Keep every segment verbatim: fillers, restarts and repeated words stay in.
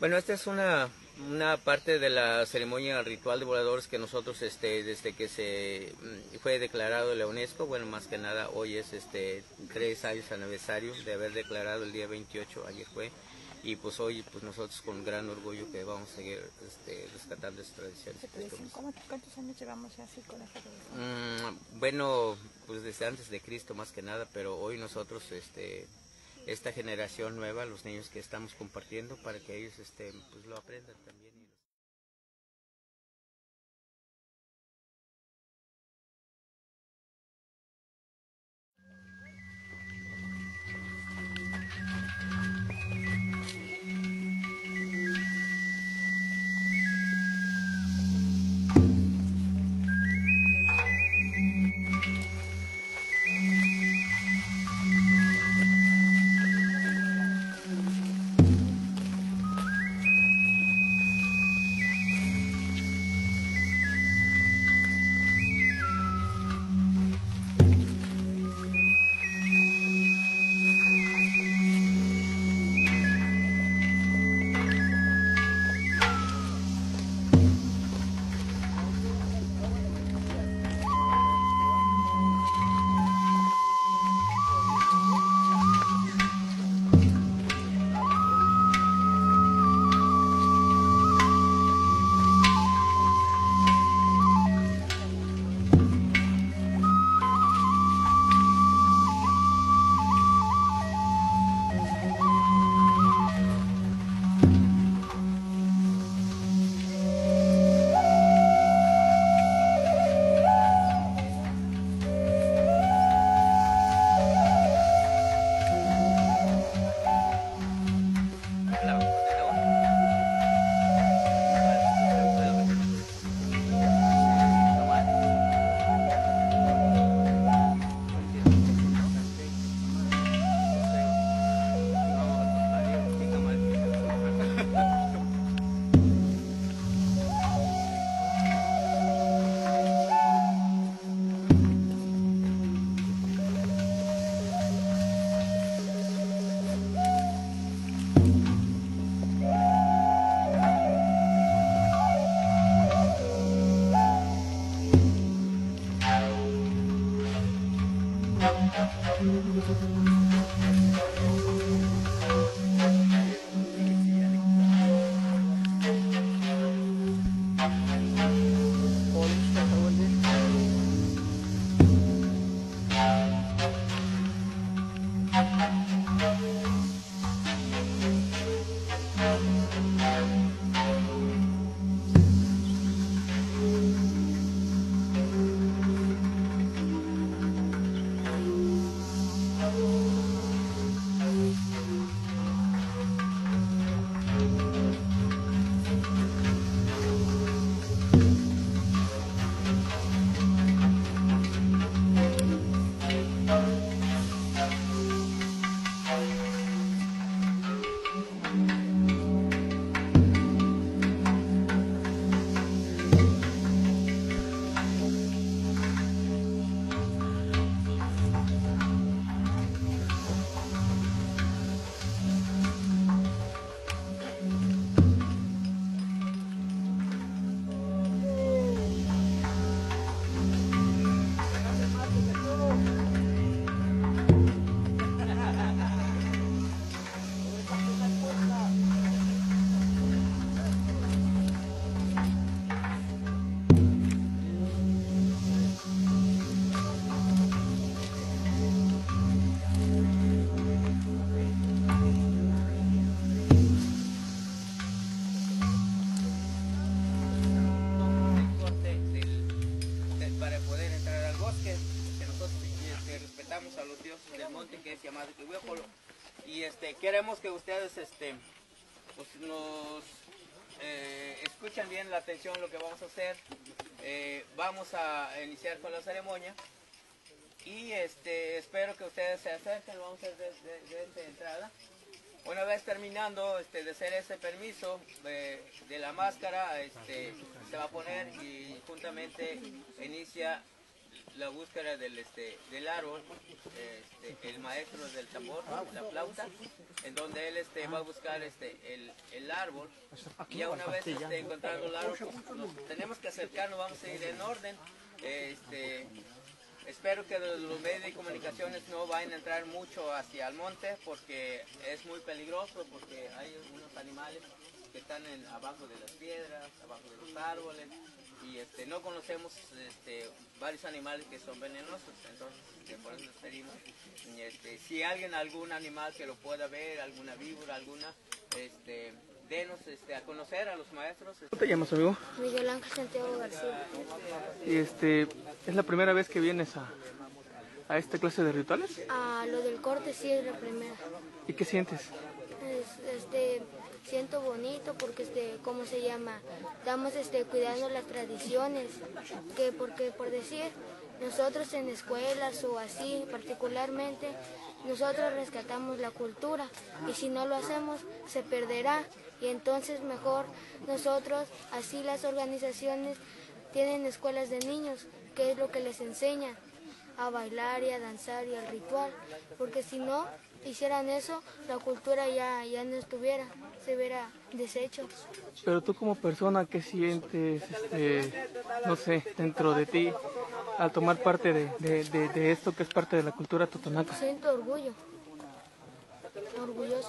Bueno, esta es una, una parte de la ceremonia ritual de voladores que nosotros, este, desde que se fue declarado la UNESCO, bueno, más que nada hoy es este tres años aniversario de haber declarado el día veintiocho, ayer fue, y pues hoy pues nosotros con gran orgullo que vamos a seguir este, rescatando estas tradiciones. ¿Cuántos años llevamos así con esta tradición? Mm, bueno, pues desde antes de Cristo más que nada, pero hoy nosotros, este, esta generación nueva, los niños que estamos compartiendo para que ellos este, pues lo aprendan también. A los dioses del monte, que es llamado Quihuécolo, y este queremos que ustedes este pues, nos eh, escuchen bien la atención lo que vamos a hacer. Eh, vamos a iniciar con la ceremonia y este espero que ustedes se acerquen. Vamos a hacer desde de, de, de entrada. Una vez terminando este, de hacer ese permiso de, de la máscara, este, se va a poner y juntamente inicia la búsqueda del, este, del árbol, este, el maestro del tambor, la flauta, en donde él este, va a buscar este, el, el árbol, y ya una vez este, encontrando el árbol, pues, nos tenemos que acercarnos, vamos a ir en orden. Este, espero que los medios de comunicaciones no vayan a entrar mucho hacia el monte, porque es muy peligroso, porque hay unos animales que están en, abajo de las piedras, abajo de los árboles, y este, no conocemos este, varios animales que son venenosos, entonces este, por eso les pedimos, este, si alguien, algún animal que lo pueda ver, alguna víbora, alguna, este, denos este, a conocer a los maestros. ¿Cómo te llamas, amigo? Miguel Ángel Santiago García. Y este, ¿es la primera vez que vienes a, a esta clase de rituales? A lo del corte sí es la primera. ¿Y qué sientes? Es, este, siento bonito porque, este, ¿cómo se llama? Estamos este, cuidando las tradiciones, que porque por decir, nosotros en escuelas o así particularmente, nosotros rescatamos la cultura y si no lo hacemos se perderá y entonces mejor nosotros, así las organizaciones tienen escuelas de niños, que es lo que les enseñan a bailar y a danzar y al ritual, porque si no hicieran eso, la cultura ya, ya no estuviera, se hubiera deshecho. Pero tú como persona, ¿qué sientes, este, no sé, dentro de ti al tomar parte de, de, de, de esto que es parte de la cultura totonaca? Siento orgullo, orgulloso.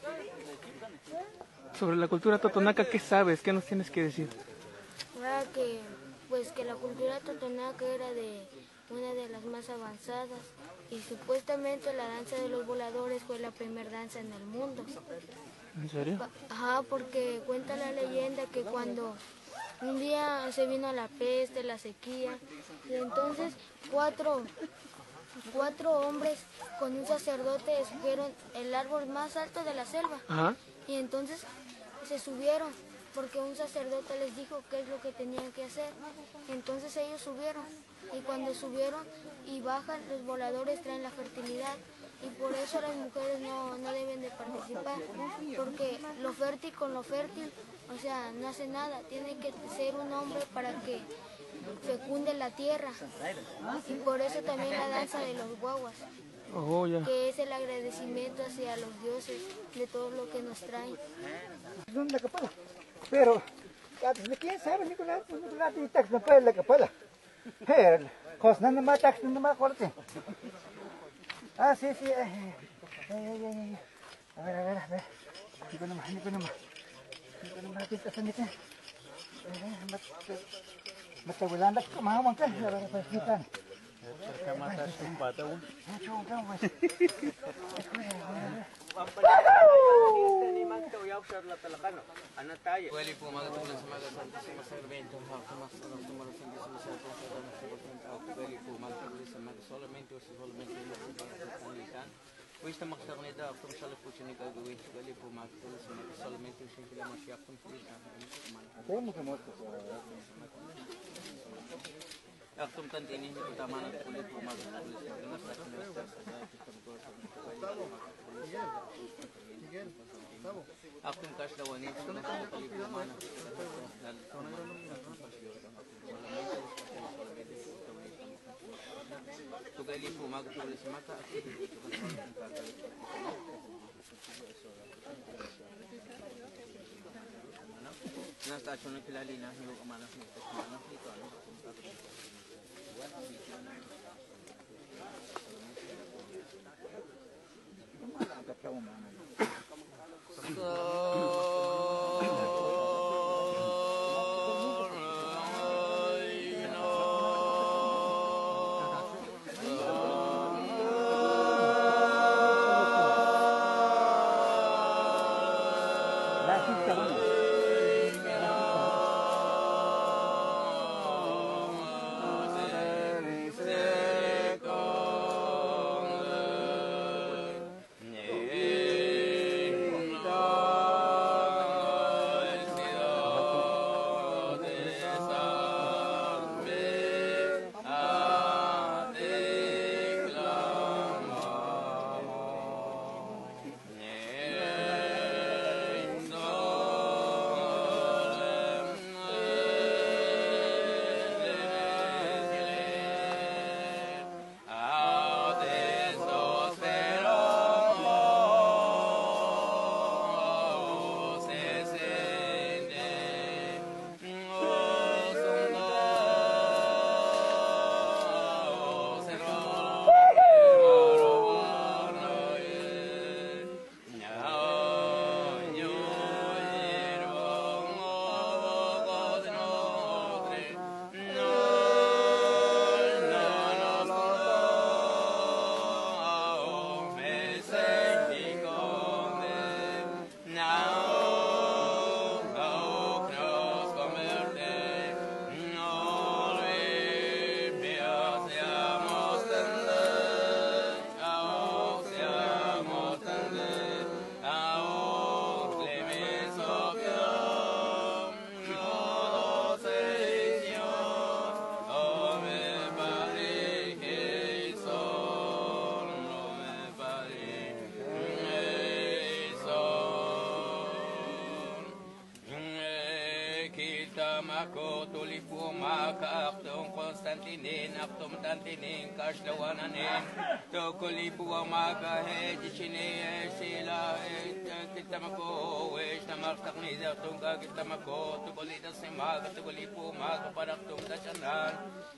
Sobre la cultura totonaca, ¿qué sabes? ¿Qué nos tienes que decir? Ahora que, pues que la cultura totonaca era de una de las más avanzadas y supuestamente la danza de los voladores fue la primera danza en el mundo. ¿En serio? Ajá, porque cuenta la leyenda que cuando un día se vino la peste, la sequía, y entonces cuatro, cuatro hombres con un sacerdote escogieron el árbol más alto de la selva. Ajá. Y entonces se subieron porque un sacerdote les dijo qué es lo que tenían que hacer. Entonces ellos subieron y cuando subieron y bajan, los voladores traen la fertilidad y por eso las mujeres no, no deben de participar, porque lo fértil con lo fértil, o sea, no hace nada, tiene que ser un hombre para que fecunde la tierra y por eso también la danza de los guaguas. Oh, ya. Que es el agradecimiento hacia los dioses de todo lo que nos traen. Pero, ¿quién sabe? Nicolás, Nicolás, y tax no puede la capala. Pero, cosas no más tax no más corte. Ah, sí, sí. A ver, a ver, a ver. Nico nomás, Nico nomás. Nico nomás, aquí está, Nico. Mata volando, ¿cómo vamos a ver, a ver, pues, quitan. Huele y fumado con las magas santísima sacramento, más tomar los santísimos sacramentos, huele y fumado con las magas solamente o solamente los santísimos. Pues esta magsagnida from sala puchinika gawin huele y fumado con las magas solamente o sila masyak con pulisan. ¿Cómo que muerto? Aktum tantini ni utama ng kulit fumado con las magas Aktum kas dawani sa kulit fumado. Tugali fumado con las magas. Nasa stasyon ng kilali na hiyo kamanas nito. Kamanas nito ano? Ako tulipo maka aktong Konstantinin aktom tantinin kashlawananin to kulipo maka heji chine sila kita mako wesh na martak ni aktong kita mako to kulita semaga to kulipo maka paraktong dachanan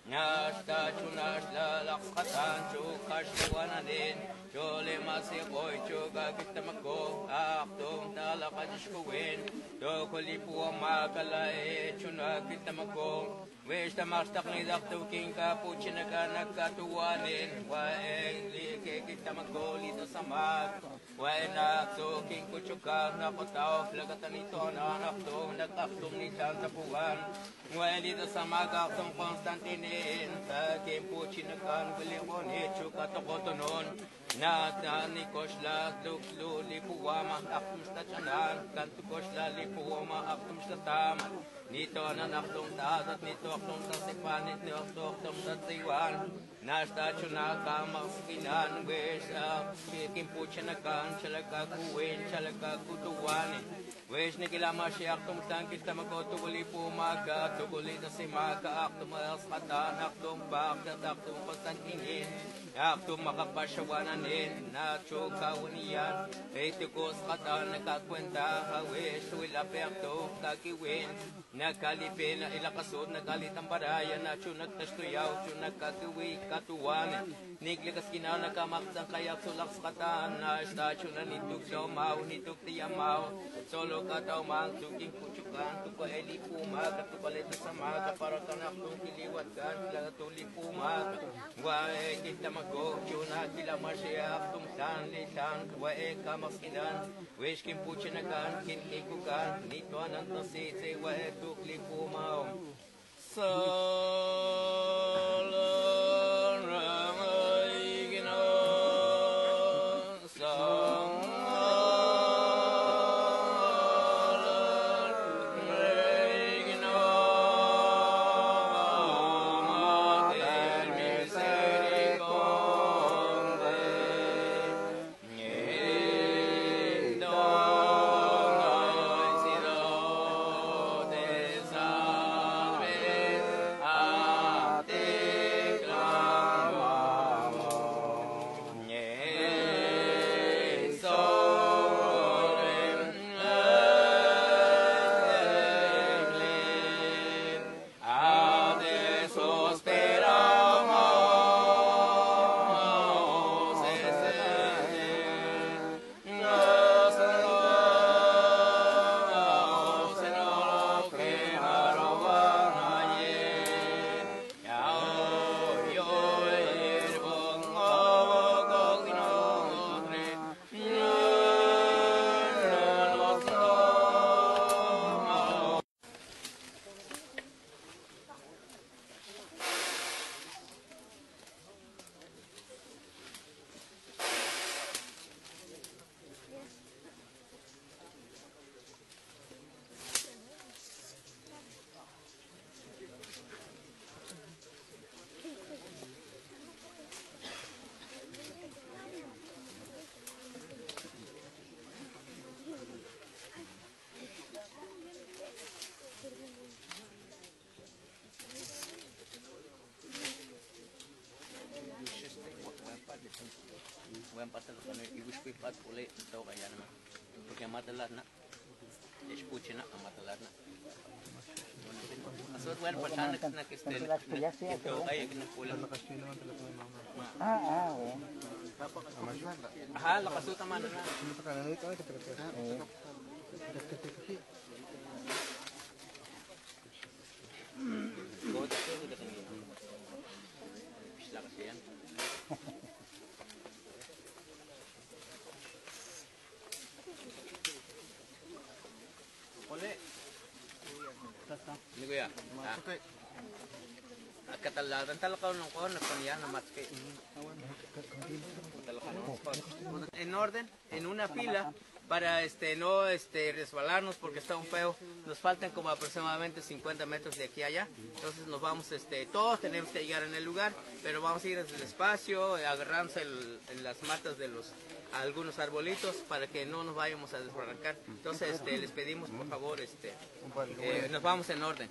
nasta chunas la lakatan chu kashlawananin Jole masih boy juga kita mako aktom talakadish kuwin to kulipo maka lai chuna kita mako wish ta marstak ni dakto king ka puchina ka nagkatuwanin wae like kita mako lito sa mag wae na to king kuchuka na kotaw lagatan ito na nakto nagaktom ni chan sa puwan wae lito sa mag aktong Konstantinin sa king puchina ka guliwon chuka to kotonon na ni kosla luklu lipuwama aktum sa chanan kanto kosla lipuwama aktum sa tam nito na naktong dadat nito aktong sa sipan nito aktong sa siwan na statue na kamaskinan wes kimpucha na kan chalaga kuwen chalaga kutuwani wes nikilama siya aktong tangkit na magkotuguli pumaga tuguli na si maga aktong maskatan aktong bakdat aktong Konstantinin aktong makapasyawanan na chokawaniyan etikos katan nakakwenta kawes wilape aktong kakiwin nakalipin na ilakasod nagalitang baraya na chunat nastuyaw chunat kakiwi katuwan niglikas kinaw nakamaksan kaya sulak katan na statue na nituk daw mau nituk tiyamaw solo kataw mang tuking puchukan tuko eli pumaga tukalit sa maga para kanaktong kiliwat kan lagatuli pumaga wae kita mago chuna kila masya tumsan lisan wae kamaskinan wish kim puchinakan kin ikukan nito ananta si se wae tukli pumaw Salam ramai gina salam ramai gina mater misericordiae indonai siro de salve a te clamamos sorem egle a te sosteramos ese nos nos en lo que roban ayer yo el bon con notre los tomamos Bukan pasal kalau ibu sepipat boleh tahu kayak mana. Porque matalar na, escuche na, matalar na. Asal bukan pasal nak nak istel. Itu kayak kena pulang. Ah, ah, oh. Ah, lepas itu mana na? Kau tak tahu kita tinggi. Bislah kasihan. Boleh. Ini kuya. At katalaran talakaw ng ko na kanya na matke. In orden, en una fila, para este no este resbalarnos porque está un feo. Nos faltan como aproximadamente cincuenta metros de aquí a allá. Entonces nos vamos, este, todos tenemos que llegar en el lugar, pero vamos a ir despacio, agarrándose el, en las matas de los algunos arbolitos para que no nos vayamos a desbarrancar. Entonces este, les pedimos por favor, este, eh, nos vamos en orden.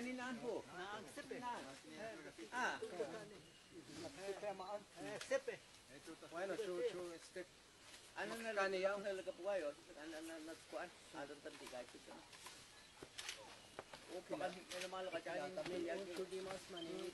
Bueno, chu chu este ano na lang niya ang nalagapuayo ano na nagkuan adon tan di kahit ito o pakan na malo ka diyan tabi yan di mas mani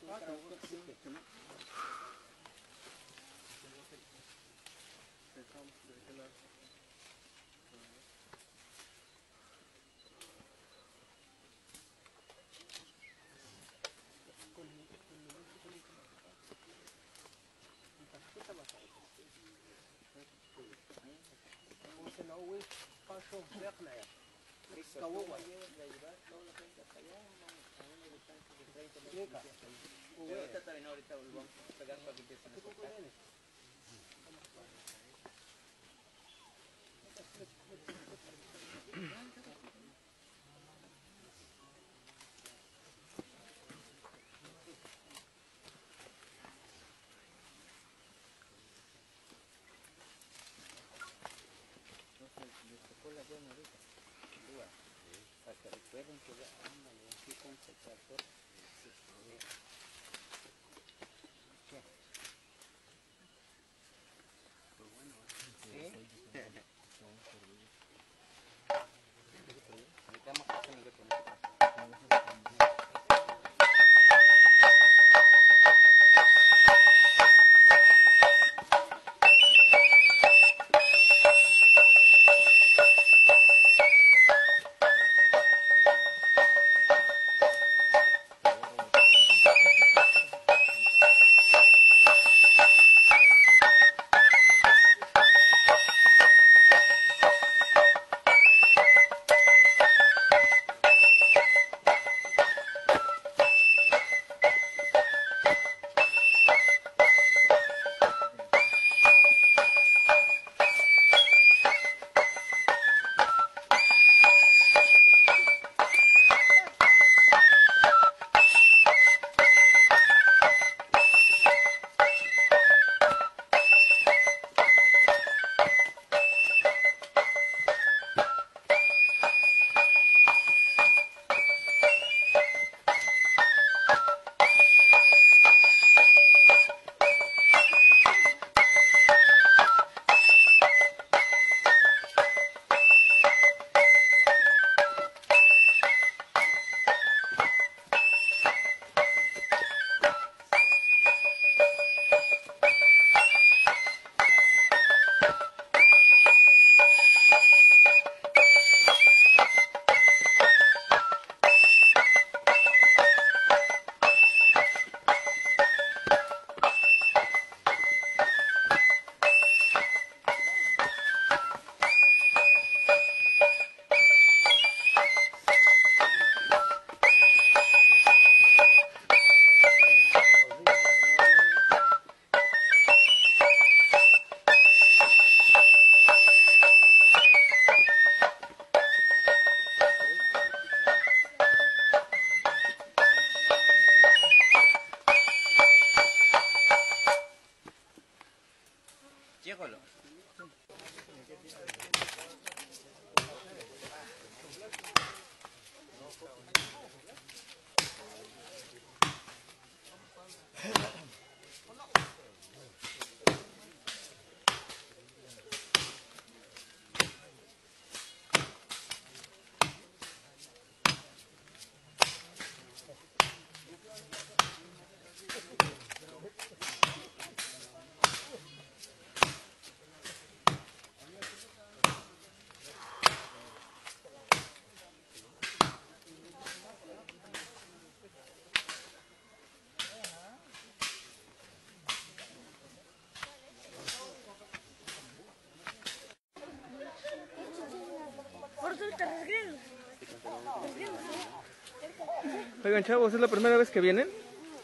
Oigan, chavos, ¿es la primera vez que vienen?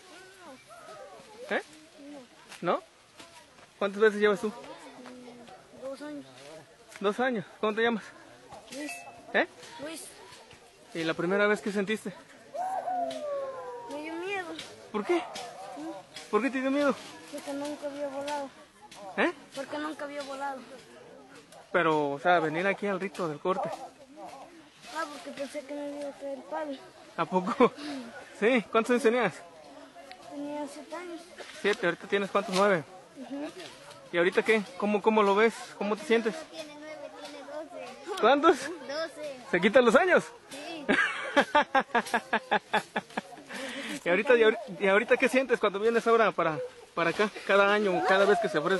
¿Eh? ¿No? ¿Cuántas veces llevas tú? Dos años. Dos años. ¿Cómo te llamas? Luis. ¿Eh? Luis. ¿Y la primera vez que sentiste? Me dio miedo. ¿Por qué? ¿Por qué te dio miedo? Porque nunca había volado. ¿Eh? Porque nunca había volado. Pero, o sea, venir aquí al rito del corte. Ah, porque porque pensé que me iba a traer el palo. ¿A poco? Sí, ¿cuántos años tenías? Tenía siete años. Siete, ahorita tienes cuántos, nueve. Uh-huh. ¿Y ahorita qué? ¿Cómo, cómo lo ves? ¿Cómo te sientes? No tiene nueve, tiene doce. ¿Cuántos? Doce. ¿Se quitan los años? Sí. ¿Y ahorita, y ahorita, y ahorita qué sientes cuando vienes ahora para, para acá? Cada año, cada vez que se ofrece.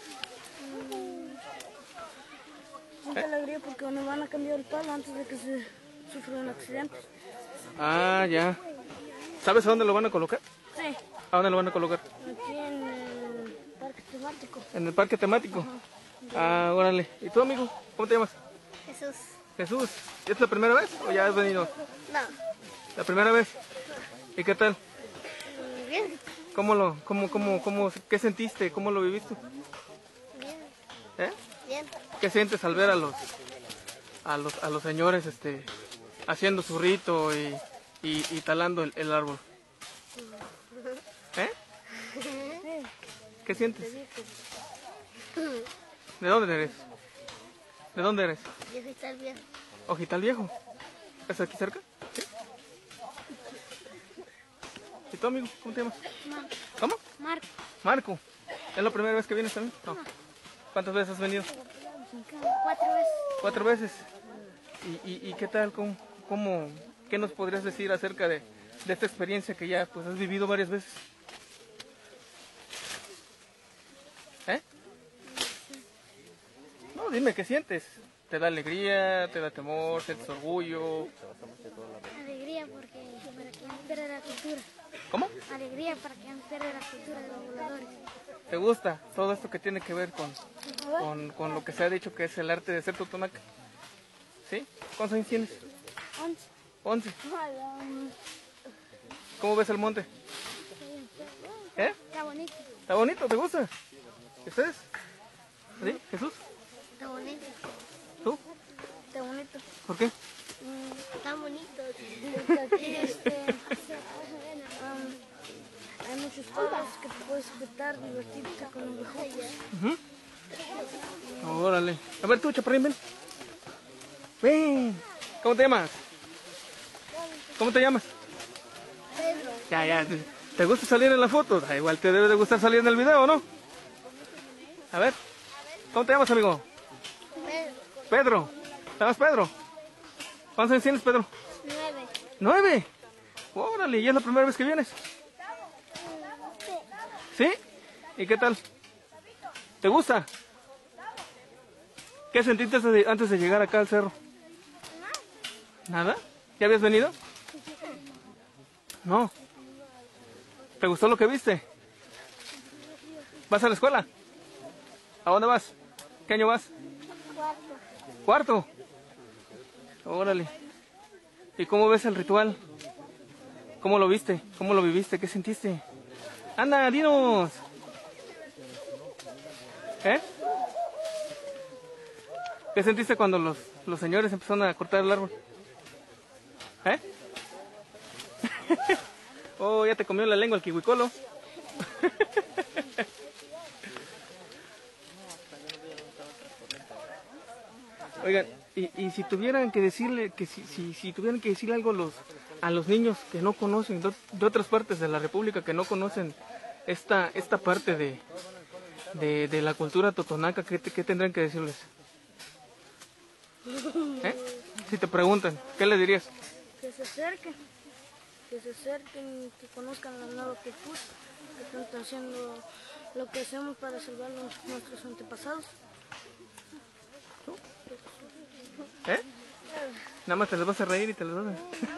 Mucha alegría porque me van a cambiar el palo antes de que se sufra un accidente. Ah, ya. ¿Sabes a dónde lo van a colocar? Sí. ¿A dónde lo van a colocar? Aquí en el parque temático. En el parque temático. Ah, órale. ¿Y tú, amigo? ¿Cómo te llamas? Jesús. Jesús. ¿Es la primera vez o ya has venido? No. ¿La primera vez? ¿Y qué tal? Bien. ¿Cómo lo, cómo, cómo, cómo, qué sentiste? ¿Cómo lo viviste? Bien. ¿Eh? Bien. ¿Qué sientes al ver a los, a los, a los señores, este, haciendo su rito y, y, y talando el, el árbol? ¿Eh? ¿Qué sientes? ¿De dónde eres? ¿De dónde eres? Yo soy tal bien. ¿Ojital Viejo? ¿Es aquí cerca? ¿Sí? ¿Y tú, amigo? ¿Cómo te llamas? Marco. ¿Cómo? Marco. Marco. ¿Es la primera vez que vienes también? No. ¿Cuántas veces has venido? Cuatro veces. Cuatro veces. ¿Y, y, y qué tal? ¿Cómo, cómo, ¿Qué nos podrías decir acerca de, de esta experiencia que ya pues has vivido varias veces? ¿Eh? No, dime, ¿qué sientes? ¿Te da alegría? ¿Te da temor? ¿Sientes orgullo? Alegría porque para que no pierda la cultura. ¿Cómo? Alegría para que no pierda la cultura de los voladores. ¿Te gusta todo esto que tiene que ver con, con, con lo que se ha dicho que es el arte de ser totonaca? ¿Sí? ¿Cuántos años tienes? Once. Once. ¿Cómo ves el monte? ¿Eh? Está bonito. ¿Está bonito? ¿Te gusta? ¿Y ustedes? ¿Sí? ¿Jesús? Está bonito. ¿Tú? Está bonito. ¿Por qué? Mm, está bonito. Aquí este, um, hay muchos palos que te puedes sujetar, divertirte con los mejores. Uh-huh. Órale. A ver tú, chaparrín, ven. Ven. ¿Cómo te llamas? ¿Cómo te llamas? Pedro. Ya, ya. ¿Te gusta salir en la foto? Da igual, te debe de gustar salir en el video, ¿no? A ver. ¿Cómo te llamas, amigo? Pedro. Pedro. ¿Te llamas Pedro? ¿Cuántos años tienes, Pedro? Nueve. ¿Nueve? Órale, ¿y es la primera vez que vienes? ¿Sí? ¿Y qué tal? ¿Te gusta? ¿Qué sentiste antes de, antes de llegar acá al cerro? ¿Nada? ¿Ya habías venido? No. ¿Te gustó lo que viste? ¿Vas a la escuela? ¿A dónde vas? ¿Qué año vas? Cuarto. ¿Cuarto? Órale. ¿Y cómo ves el ritual? ¿Cómo lo viste? ¿Cómo lo viviste? ¿Qué sentiste? ¡Anda, dinos! ¿Eh? ¿Qué sentiste cuando los, los señores empezaron a cortar el árbol? ¿Eh? Oh, ya te comió la lengua el kiwicolo. Oigan, y, y si tuvieran que decirle, que si, si, si tuvieran que decirle algo a los, a los niños que no conocen, de, de otras partes de la República que no conocen esta, esta parte de, de, de la cultura totonaca, ¿qué, qué tendrían que decirles? ¿Eh? Si te preguntan, ¿qué les dirías? Que se acerquen. Que se acerquen, que conozcan la nueva cultura, que están haciendo lo que hacemos para salvar a nuestros antepasados. ¿Eh? Nada más te les vas a reír y te les vas a...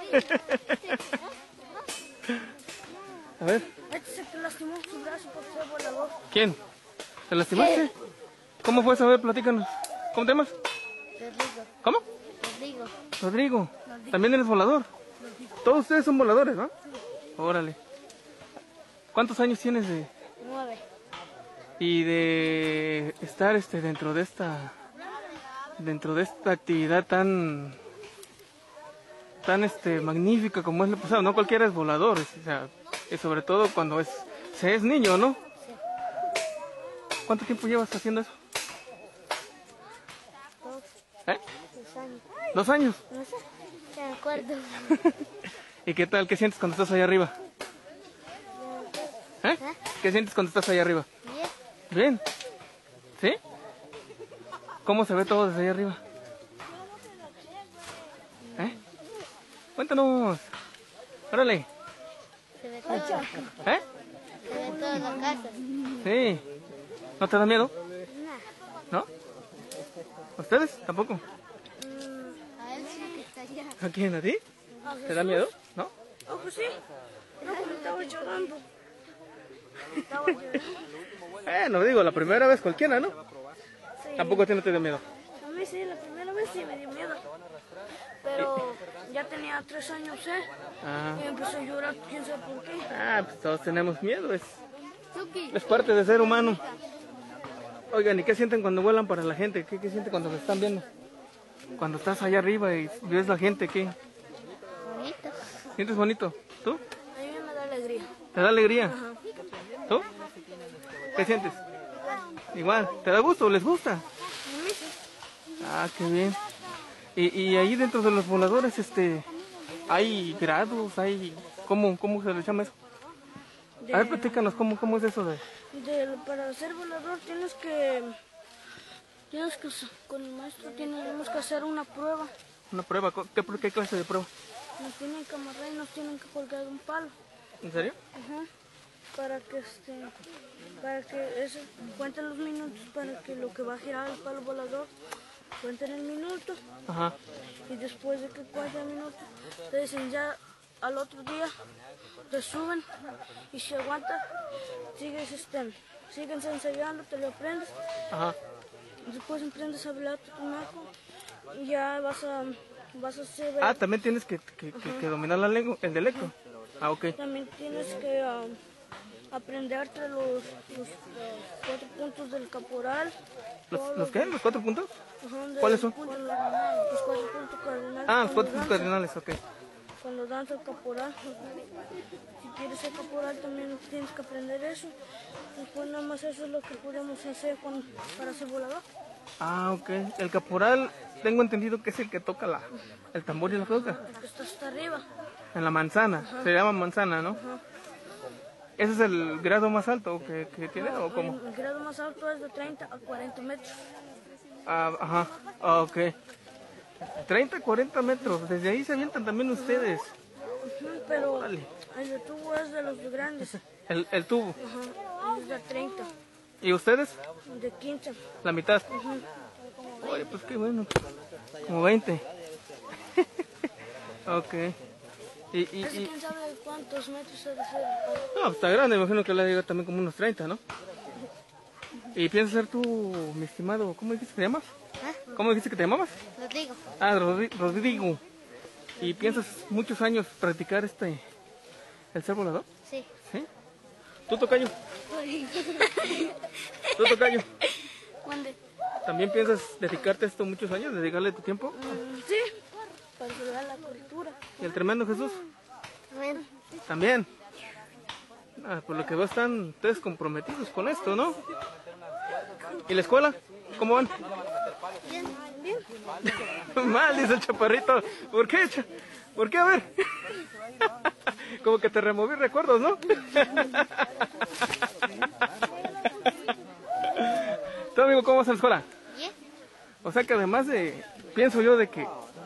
A ver. Este se te lastimó su brazo por ser volador. ¿Quién? ¿Te lastimaste? ¿Cómo fue eso? A ver, platícanos. ¿Cómo te llamas? Rodrigo. ¿Cómo? Rodrigo. Rodrigo. ¿También eres volador? Todos ustedes son voladores, ¿no? Órale. ¿Cuántos años tienes de...? Nueve. Y de estar este dentro de esta... dentro de esta actividad tan... tan este magnífica como es la pasada? No cualquiera es volador, es, o sea, y sobre todo cuando es... se es niño, ¿no? Sí. ¿Cuánto tiempo llevas haciendo eso? Dos. ¿Eh? Dos años. ¿Dos años? No sé. Me acuerdo. ¿Y qué tal? ¿Qué sientes cuando estás allá arriba? ¿Eh? ¿Qué sientes cuando estás allá arriba? Bien. Bien. ¿Sí? ¿Cómo se ve todo desde allá arriba? ¿Eh? Cuéntanos. Órale. Se ve todo. ¿Eh? Se ve toda la casa. Sí. ¿No te da miedo? No. ¿No? ¿Ustedes? ¿Tampoco? A él sí que está allá. ¿A quién? ¿A ti? ¿Te da miedo? ¿No? Oh, pues sí. No, porque estaba llorando. Estaba llorando. Eh, no digo, la primera vez cualquiera, ¿no? Sí. Tampoco a ti no te da miedo. A mí sí, la primera vez sí me dio miedo. Pero ya tenía tres años, ¿eh? Ah, Y empecé a llorar, quién sabe por qué. ah pues todos tenemos miedo. Es, Chucky. es parte de ser humano. Oigan, ¿y qué sienten cuando vuelan para la gente? ¿Qué, qué sienten cuando me están viendo? Cuando estás allá arriba y ves la gente, ¿qué? Bonito. ¿Sientes bonito? ¿Tú? A mí me da alegría. ¿Te da alegría? ¿Tú? ¿Qué sientes? Igual. ¿Te da gusto? ¿Les gusta? Ah, qué bien. Y, y ahí dentro de los voladores, este, hay grados, hay, ¿cómo, cómo se le llama eso? A ver, platícanos, ¿cómo, cómo es eso de? De, para ser volador tienes que, tienes que, con el maestro tenemos que hacer una prueba. Una prueba, ¿qué, qué clase de prueba? Nos tienen que amarrar y nos tienen que colgar un palo. ¿En serio? Ajá. Para que este, para que eso, cuenten los minutos, para que lo que va a girar el palo volador cuenten el minuto. Ajá. Y después de que cuenten el minuto, te dicen ya al otro día, te suben y si aguanta, sigues este, sigues ensayando, te lo aprendes. Ajá. Después aprendes a hablar tu tumaco y ya vas a, vas a hacer. Ah, también tienes que, que, que, que dominar la lengua, el dialecto. Ah, ok. También tienes que um, aprenderte los, los cuatro puntos del caporal. ¿Los, ¿Los qué? ¿Los cuatro puntos? Ajá, de ¿Cuáles son? los puntos- Los cuatro puntos cardinales. Ah, los cuando cuatro puntos danza- cardinales, ok. Cuando danza el caporal. Si quieres ser caporal también tienes que aprender eso. Después nada más eso es lo que podemos hacer con, para ser volador. Ah, ok. El caporal, tengo entendido que es el que toca la, el tambor y la flauta. El que está hasta arriba. En la manzana, se llama manzana, ¿no? ¿Ese es el grado más alto que, que tiene o cómo? El, el grado más alto es de treinta a cuarenta metros. Ah, ajá, ah, ok. treinta, cuarenta metros, desde ahí se avientan también ustedes. Ujú, pero Órale. el de tubo es de los grandes. El, el tubo. Ajá, es de treinta, ¿Y ustedes? de quince. La mitad. Oye, pues qué bueno. Como veinte. Ok. Y, y, Ese y... quién sabe cuántos metros ha de ser el palo. No, pues está grande, me imagino que le llega también como unos treinta, ¿no? ¿Y piensas ser tú, mi estimado, cómo dijiste que te llamas? ¿Cómo dijiste que te llamabas? Lo digo. Ah, Rodri- Rodrigo. ¿Y piensas muchos años practicar este, el ser volador? Sí. ¿Sí? ¿Tú, tocayo? ¿Tú, tocayo? ¿Cuándo? ¿También piensas dedicarte a esto muchos años, dedicarle tu tiempo? Mm, sí, para ayudar a la cultura. ¿Y el tremendo Jesús? Bueno, También. Ah, por lo que veo están ustedes comprometidos con esto, ¿no? ¿Y la escuela? ¿Cómo van? bien, bien. Mal, dice el chaparrito. ¿Por qué? cha- ¿Por qué? A ver. Como que te removí recuerdos, ¿no? ¿Tú, amigo, cómo vas a la escuela? Bien. O sea que además de, pienso yo de que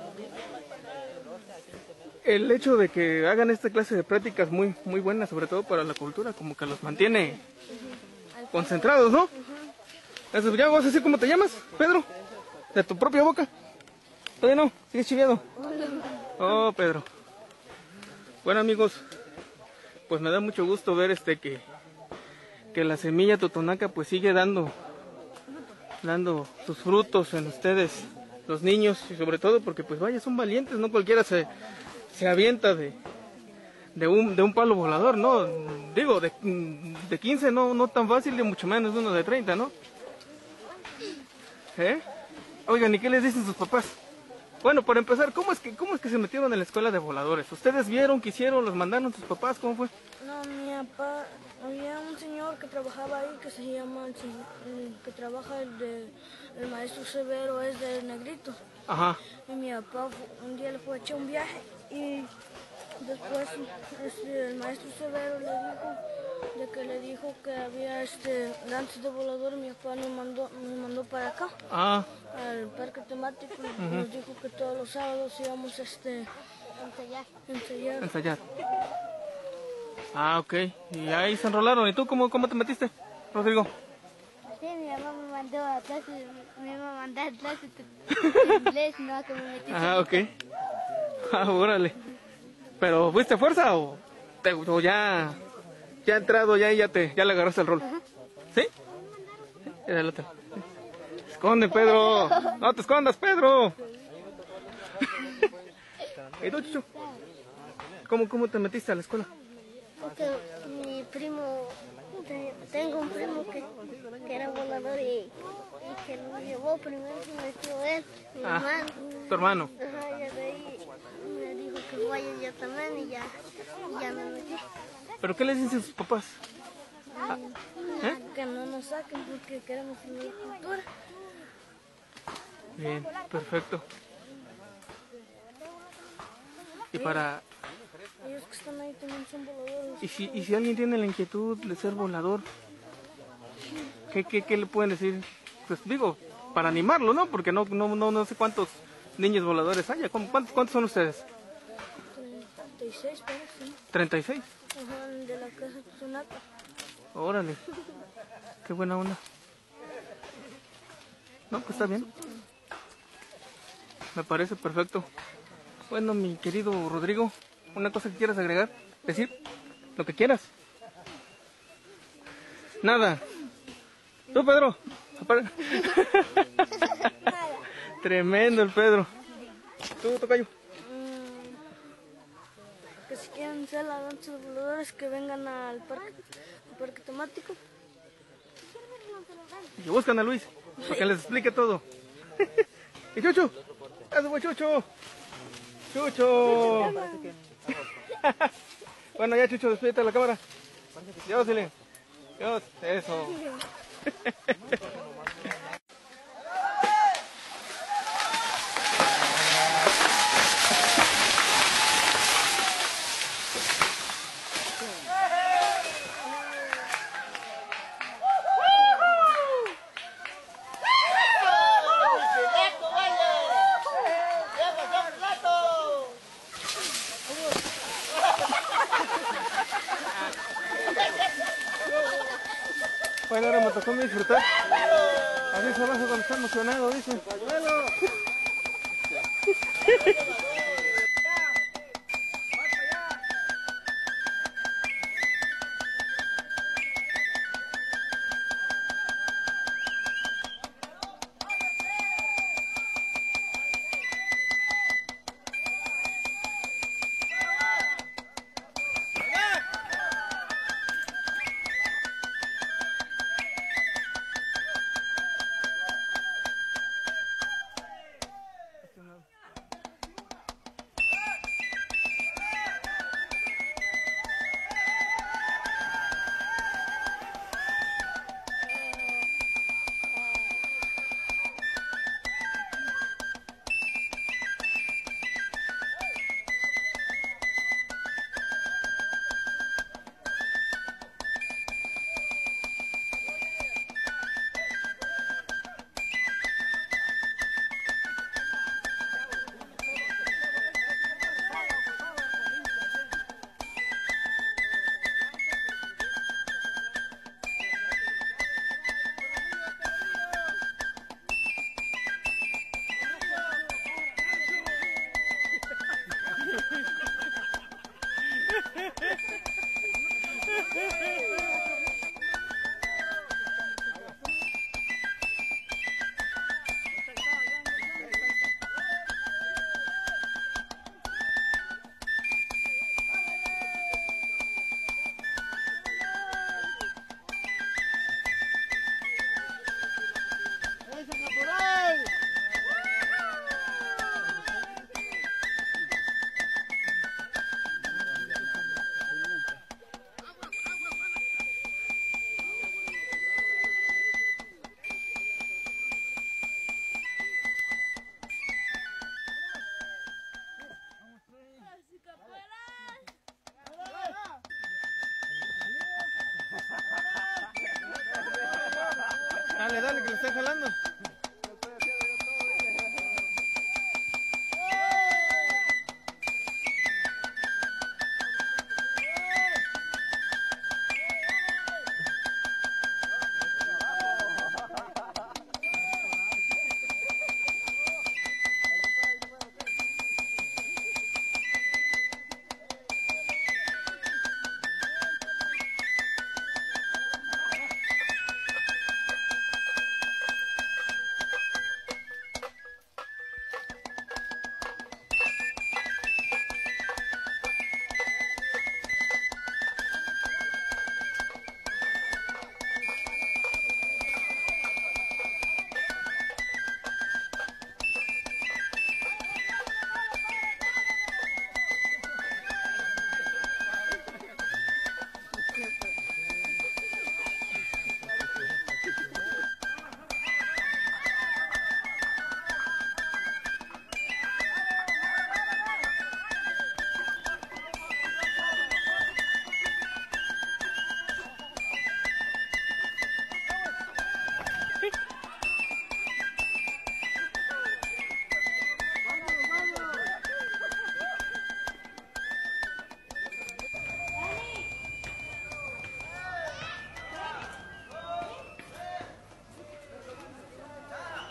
el hecho de que hagan esta clase de prácticas muy, muy buenas, sobre todo para la cultura, como que los mantiene concentrados, ¿no? Eso, ¿ya vas a decir cómo te llamas, Pedro? ¿De tu propia boca? Todavía no, sigues chiviado. Oh, Pedro. Bueno, amigos, pues me da mucho gusto ver este que, que la semilla totonaca pues sigue dando, dando sus frutos en ustedes, los niños, y sobre todo porque pues vaya, son valientes, no cualquiera se, se avienta de, de, un, de un palo volador, ¿no? Digo, de, de quince no, no tan fácil, y mucho menos uno de treinta, ¿no? ¿Eh? Oigan, ¿y qué les dicen sus papás? Bueno, para empezar, ¿cómo es que cómo es que se metieron en la escuela de voladores? ¿Ustedes vieron, quisieron, los mandaron sus papás? ¿Cómo fue? No, mi papá, había un señor que trabajaba ahí que se llama, el, señor- el que trabaja el de, el maestro Severo, es de Negrito. Ajá. Y mi papá fu- un día le fue a echar un viaje y después este, el maestro Severo le dijo de que le dijo que había este lances de volador y mi papá nos mandó, nos mandó para acá Ah, al parque temático y nos dijo que todos los sábados íbamos este, Ensayar. a ensayar. ensayar. Ah, ok. Y ahí se enrolaron. ¿Y tú cómo, cómo te metiste, Rodrigo? Sí, mi mamá me mandó a clases, me iba a mandar clases de inglés, no, que me metí. Ah, ok. Ah, órale. ¿Pero fuiste a fuerza o, te, o ya, ya entrado ya y ya, te, ya le agarraste el rol? ¿Sí? Era el otro. Esconde, Pedro. No te escondas, Pedro. ¿Y tú, Chucho? ¿Cómo, cómo te metiste a la escuela? Porque mi primo, te- tengo un primo que, que era volador y, y que lo llevó primero, se metió él, mi Ah. hermano. Tu hermano. Ajá, y de ahí me dijo que vaya yo también y ya, y ya me metí. ¿Pero qué les dicen sus papás? ¿Eh? Que no nos saquen porque queremos la cultura. Bien, perfecto. Y para... Ellos que están ahí también son voladores. Y si, y si alguien tiene la inquietud de ser volador, ¿qué, qué, qué le pueden decir? Pues digo, para animarlo, ¿no? Porque no, no, no, no sé cuántos niños voladores haya. ¿Cómo- ¿Cuántos, cuántos son ustedes? treinta y seis parece. ¿treinta y seis? Ajá, de la casa Tsunaka. Órale, qué buena onda. No, pues está bien. Me parece perfecto. Bueno, mi querido Rodrigo, ¿una cosa que quieras agregar? ¿Decir? Lo que quieras. Nada. ¿Tú, Pedro? Apar- Tremendo el Pedro. ¿Tú, Tocayo? Que si quieren ser las danzas voladores que vengan al parque, al parque temático. Y buscan a Luis para que les explique todo. ¿Y Chucho? ¡Eso fue Chucho! ¡Chucho! Bueno, ya Chucho, despídete de la cámara. Dios, dile. Dios, eso. Bueno, ahora me tocó a mí disfrutar. Así se baja cuando está emocionado, dice.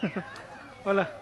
Hola.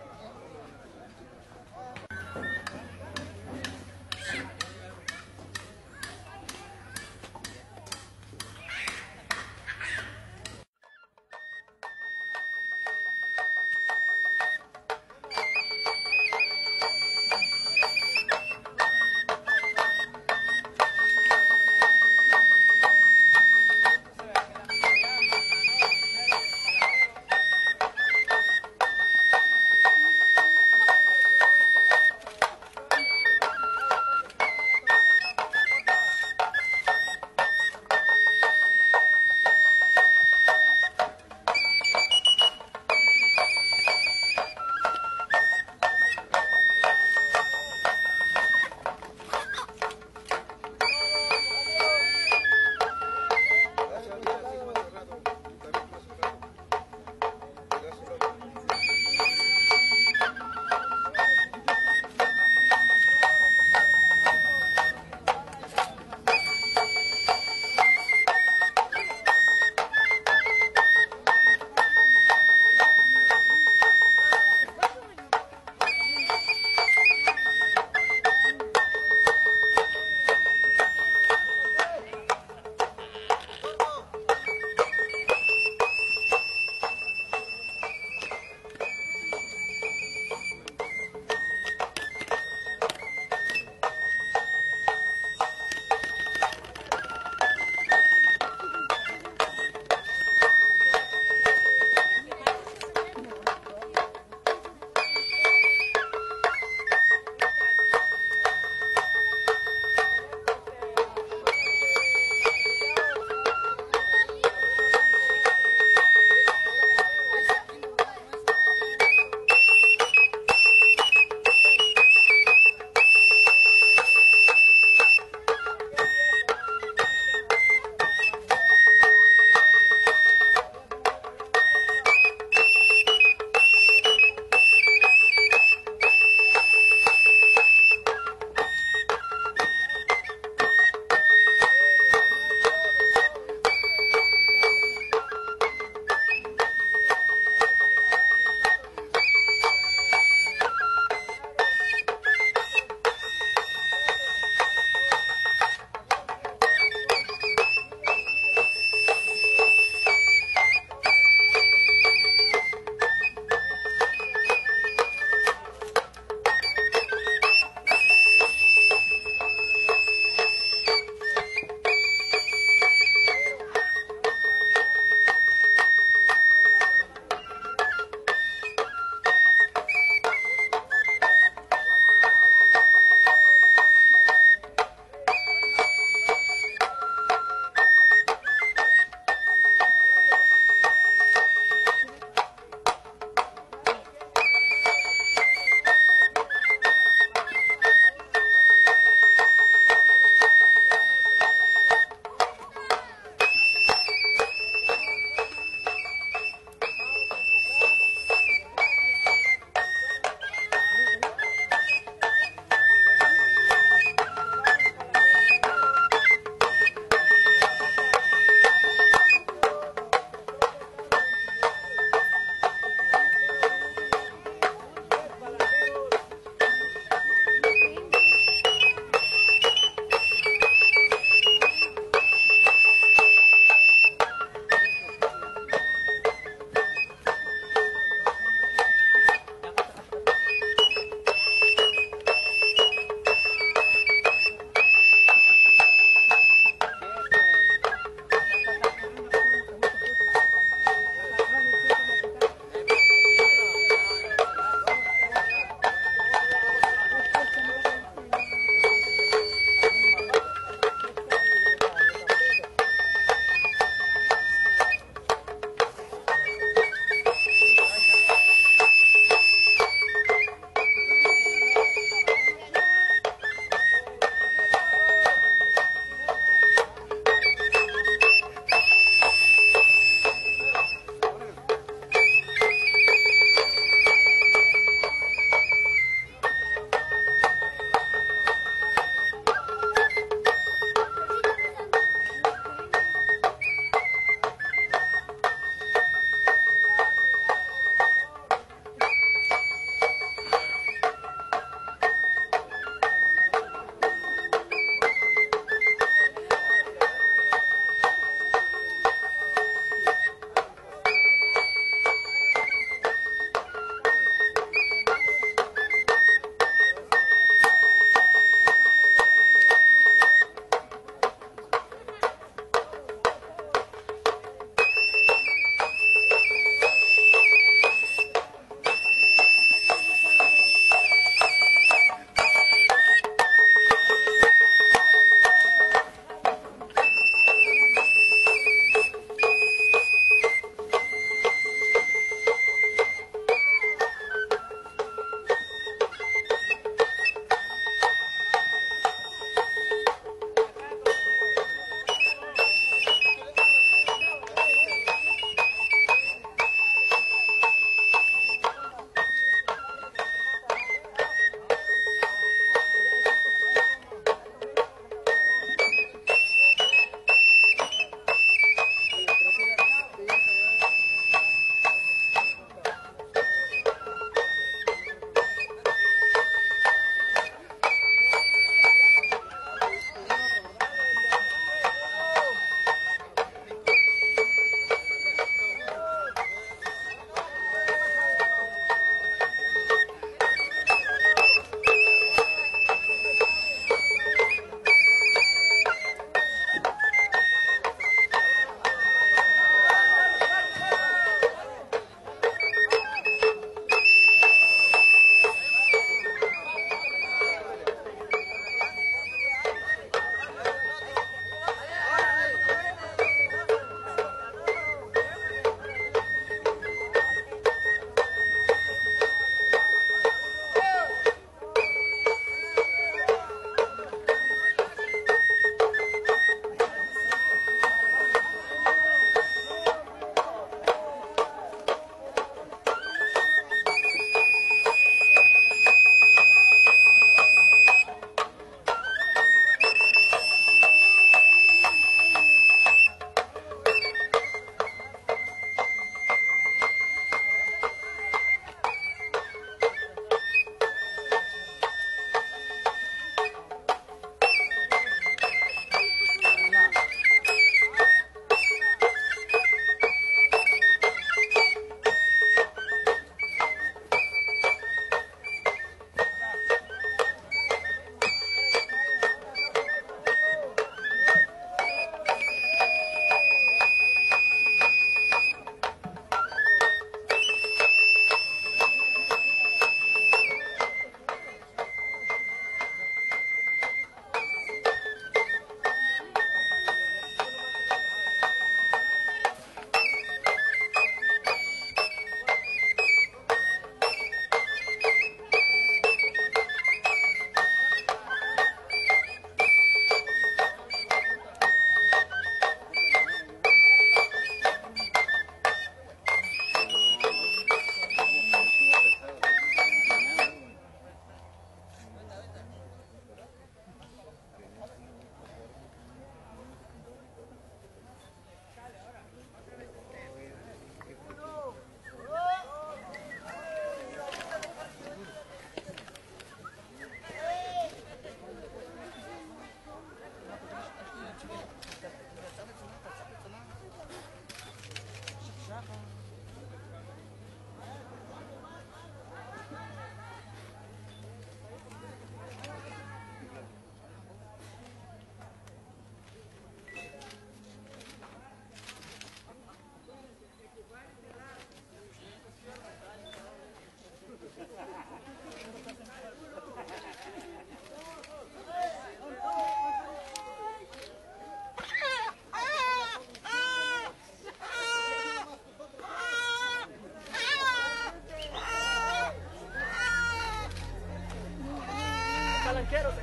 Palanqueros,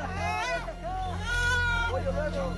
apoyo luego.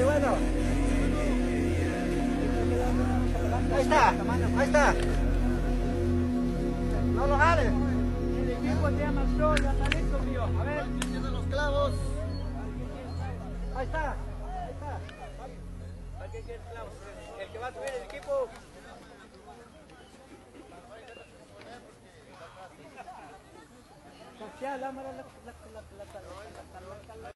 bueno. Ahí está, ahí está. No lo jales. El equipo se llama Sol, ya está listo, tío. A ver. Los clavos. Ahí está, ahí está. ¿Para qué quieres clavos? El que va a subir el equipo. Ya, la mala, la, la, la, la, la, la.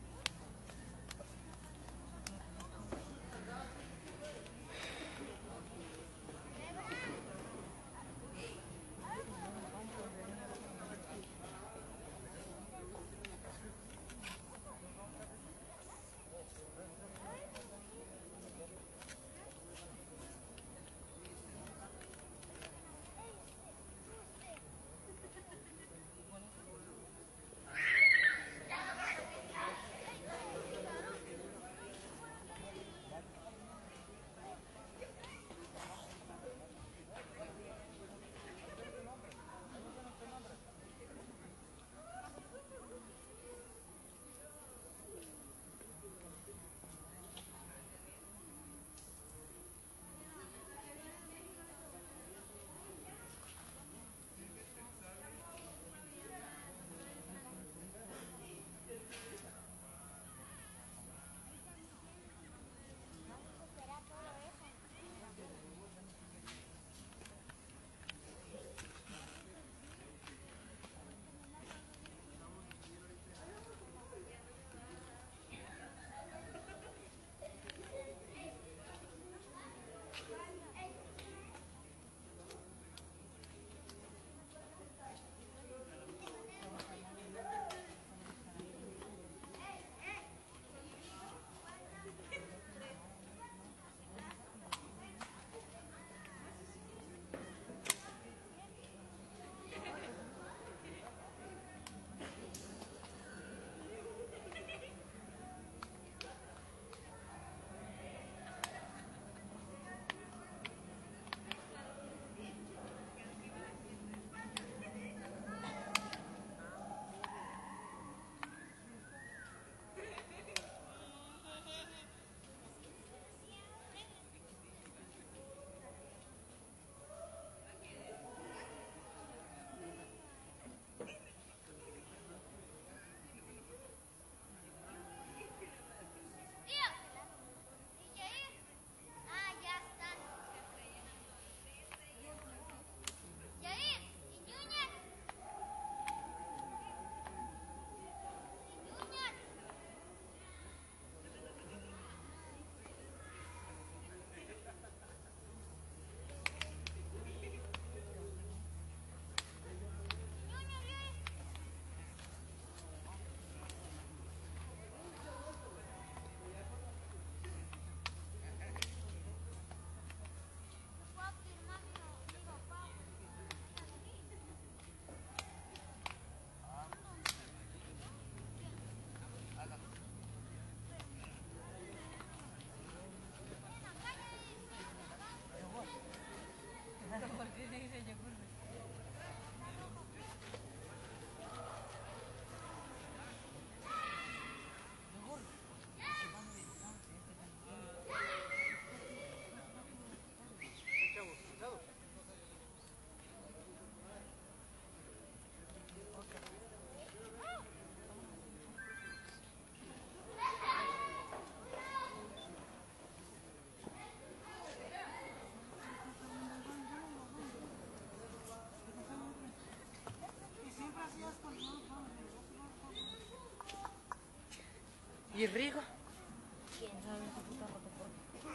¿Y Rigo? ¿Quién sabe ese puta roto por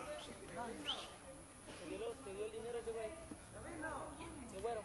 ¿Te dio el dinero ese güey? ¿Qué güero?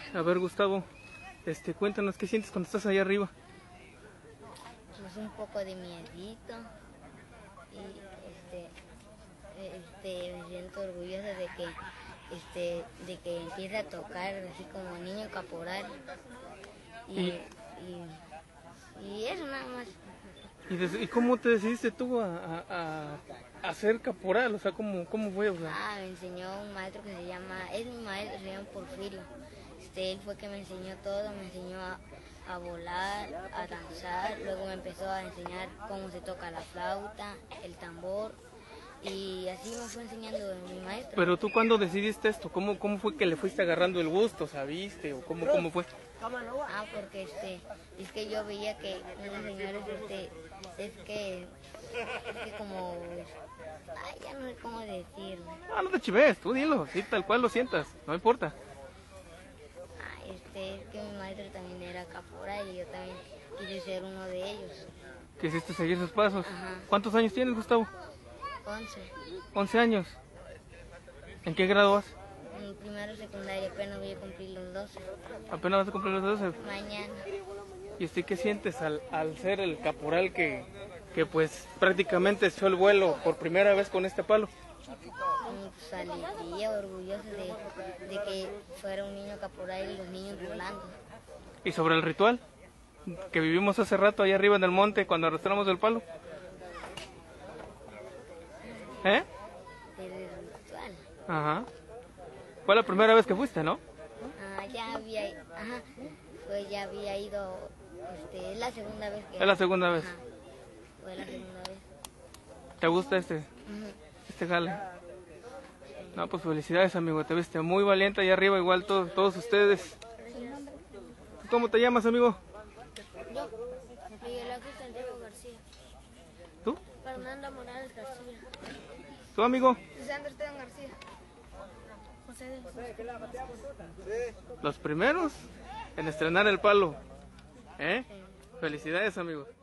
A ver, Gustavo, este, cuéntanos, ¿qué sientes cuando estás allá arriba? Pues un poco de miedito y este, este, me siento orgullosa de que, este, de que empiece a tocar así como niño caporal y, Y- y, y eso nada más. ¿Y, des- y cómo te decidiste tú a, a, a, a ser caporal? O sea, ¿cómo, cómo fue? O sea, Ah, me enseñó un maestro que se llama, es mi maestro, se llama Porfirio. Este, él fue que me enseñó todo, me enseñó a, a volar, a danzar, luego me empezó a enseñar cómo se toca la flauta, el tambor, y así me fue enseñando mi maestro. pero tú, ¿cuándo decidiste esto? ¿Cómo, cómo fue que le fuiste agarrando el gusto? ¿Sabiste? ¿O cómo, cómo fue? Ah, porque este, es que yo veía que unos señores, este, es que, es que como, ay, ya no sé cómo decirlo. Ah, no te chives, tú dilo, sí, tal cual lo sientas, no importa. Ah, este, es que mi maestro también era caporal y yo también quise ser uno de ellos. Quisiste seguir sus pasos. Ajá. ¿Cuántos años tienes, Gustavo? once. once años. ¿En qué grado vas? En primero secundaria apenas voy a cumplir los doce. Apenas vas a cumplir los doce. Mañana. ¿Y usted qué sientes al, al ser el caporal que, que pues prácticamente echó el vuelo por primera vez con este palo? Mm, Pues alegría, orgulloso de, de que fuera un niño caporal y los niños volando. ¿Y sobre el ritual que vivimos hace rato allá arriba en el monte cuando arrastramos el palo? ¿Eh? Del ritual. Ajá. Fue la primera vez que fuiste, ¿no? Ah, ya había, ajá, pues ya había ido, este, es la segunda vez que... Es la segunda vez. Ajá, fue la segunda vez. ¿Te gusta este, Ujú. este jale? No, pues felicidades, amigo. Te viste muy valiente allá arriba, igual todos, todos ustedes. ¿Cómo te llamas, amigo? Yo, Miguel Ángel Santiago García. ¿Tú? Fernanda Morales García. ¿Tú, amigo? Lisandro Esteban García. José del Los primeros en estrenar el palo. ¿Eh? Felicidades, amigo.